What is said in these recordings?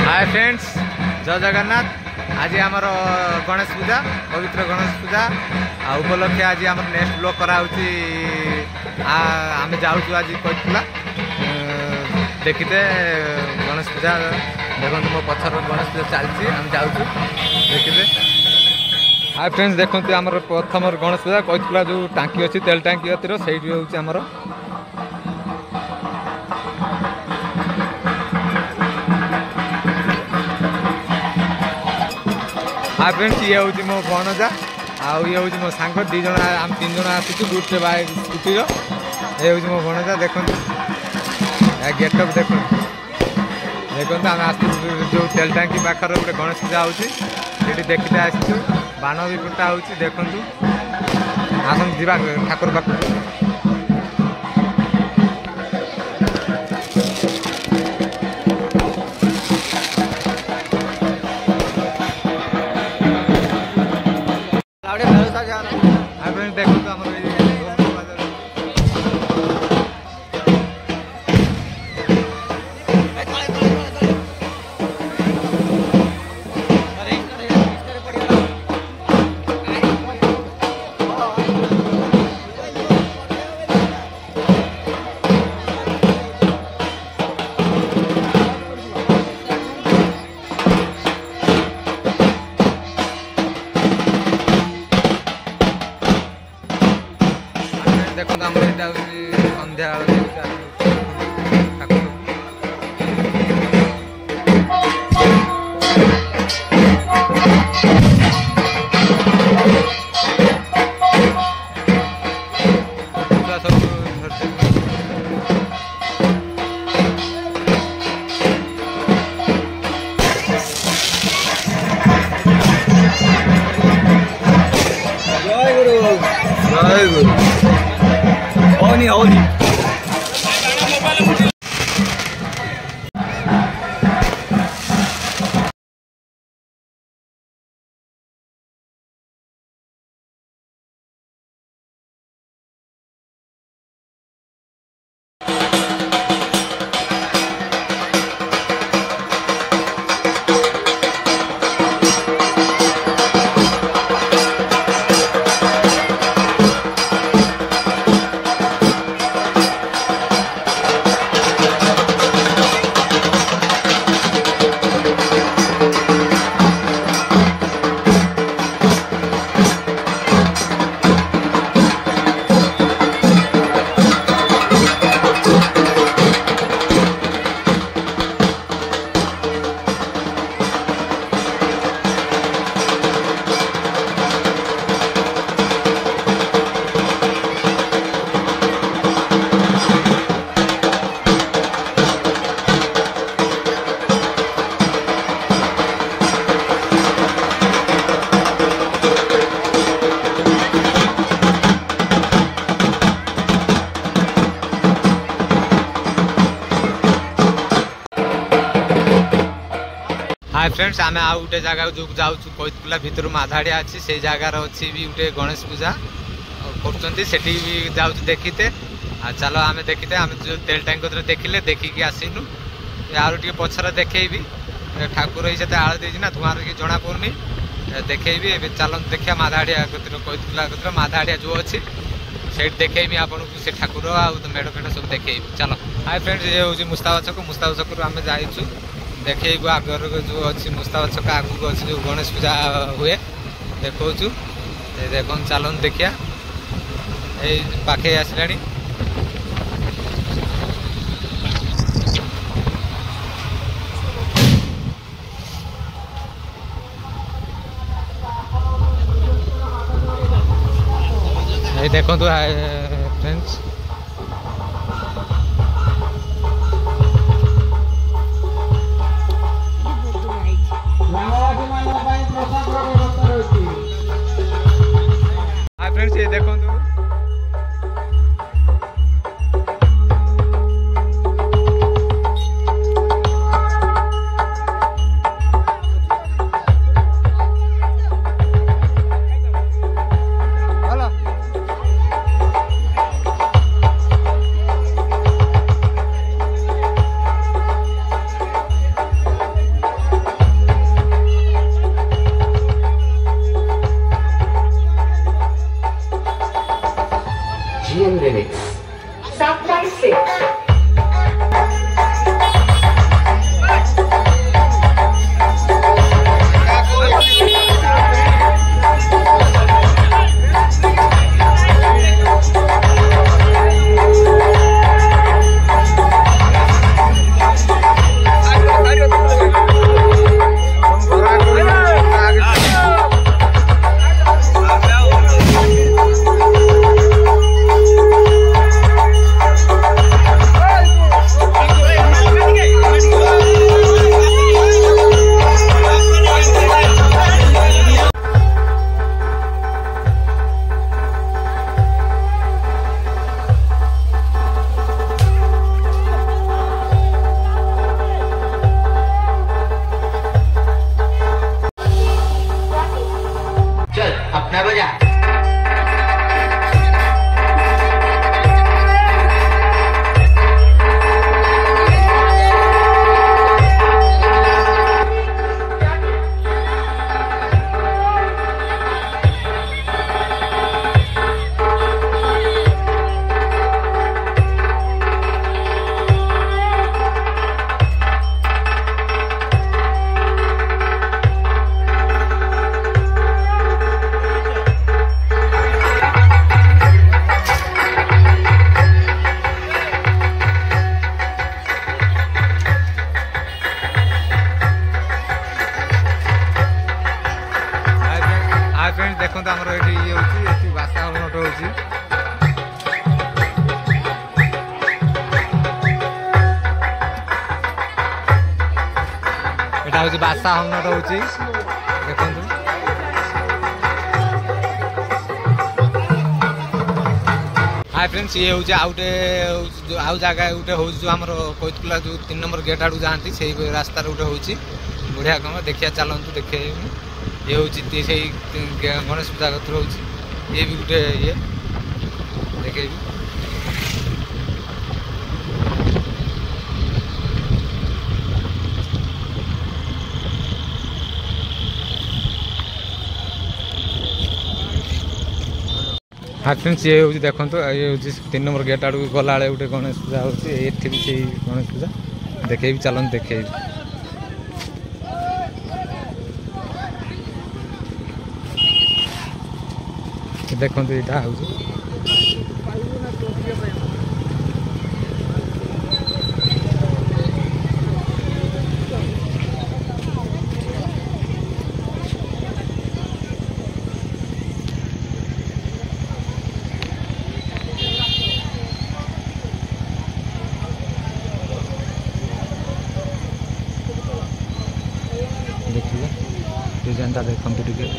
Hi friends, जय जगन्नाथ। आज आमर गणेश पूजा, पवित्र गणेश पूजा उपलक्षे आज आम नेक्स्ट ब्लॉग कराऊँगी। आम जाऊँ आज कहला देखते गणेश पूजा। देखो मो पछर गणेश पूजा चलती, आम जाऊँ देखते। हाय फ्रेंड्स, देखते आम प्रथम गणेश पूजा कहला जो टांकी अच्छी तेल टांकी से हूँ हाय फ्रेंड्स, ये हूँ मो भणजा आउ ये हूँ मो सांग दी जन आम 3 जन आसुचु गुटे बाइक स्कूटी। ये हूँ मो भणजा। देखो गेटअप देखो आम आस जो तेल टांकी पाखर गोटे गणेश पूजा होती देखते आसचु। बाण भी फुटा हो देखु आसन जा ठाकुर पाख। देखो तो संध्या जय गुरु जय गुरु होनी हाय फ्रेंड्स, आम आउ गोटे जगह जो जाऊँ कहला भितर माधाड़िया अच्छी से जगार अच्छी भी गोटे गणेश पूजा कर भी जाऊँ देखते। चलो आम देखते आम जो तेल टांक देखिले देखिकी आसनु यार टे पछर देखी ठाकुर ही से आड़ दे ना धुआं कि जना पड़नी देखी। चलो देखिए माधाड़िया कहला माधाड़िया जो अच्छी से देखी आपन को से ठाकुर आ मेढ़ फेड़ सब देखी। चलो हाय फ्रेंड्स, ये हूँ मुस्ताबा छक आम जाइछु देखो आगर जो अच्छी मुस्ताबा छक आगू अच्छी जो गणेश पूजा हुए देखो देख चलन देखिया पाखे आसला। देखो फ्रेंड्स फ्रेंड्स ये देखो देखो आमर ये होती बासा हलनट होती एटा होची बासा हलनट होची देखंतु हाय फ्रेंड्स ये होची आउटे आउ जगह उठे हो जो हमर कोइतकुला जो 3 नंबर गेट आडू जानती से रास्ता रे उठे होची बढ़िया कम देखिया चलंतु देखे ये होची से गणेश पूजा कतर होची ये भी गोटे ये देखे हाँ फ्रेंड्स ये हूँ देखो ये हूँ 3 नंबर गेट आड़ गला गोटे गणेश पूजा होती एठी भी से गणेश पूजा देखे भी चलते देखे देखो यहाँ हूँ देखिए डिजाइन देखो टे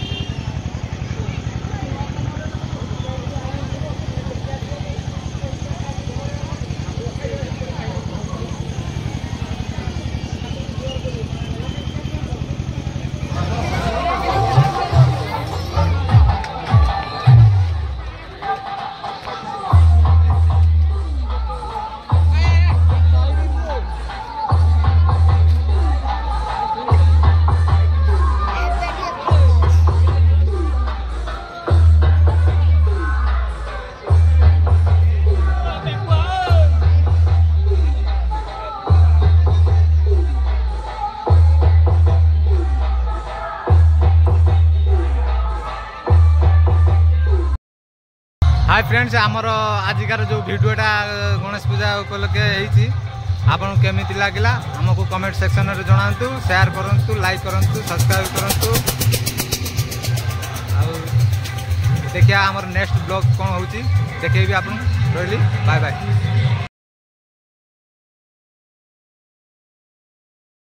हाय फ्रेंड्स आमर आजिकार जो भिडियोटा गणेश पूजा उपलक्षे होती आपन केमिति लागला हमको कमेंट सेक्शन रे जणांतु शेयर करंतु लाइक करंतु सब्सक्राइब करंतु देखिया हमर नेक्स्ट ब्लॉग कौन होची देखेबी आपन रहली बाय बाय।